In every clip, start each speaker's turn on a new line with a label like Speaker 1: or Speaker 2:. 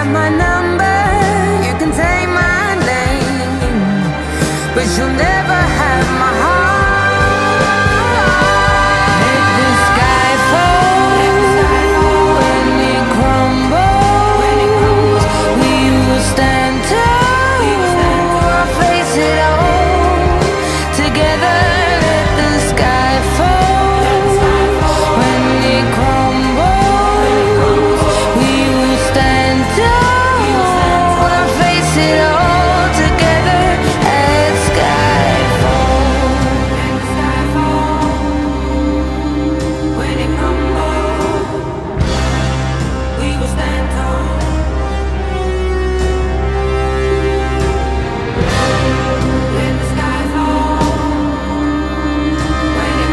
Speaker 1: have my number, you can take my name, but you'll never have my heart. Let the sky fall, when it crumbles, we will stand tall, I'll face it all together. Let the sky fall, when it crumbles, we will stand tall, I'll face it all together at SkyFall. When it crumbles, we will stand tall. When the sky falls, when it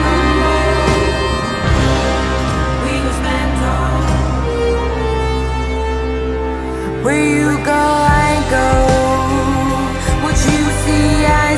Speaker 1: crumbles, we will stand tall. Where you go, I go. What you see, I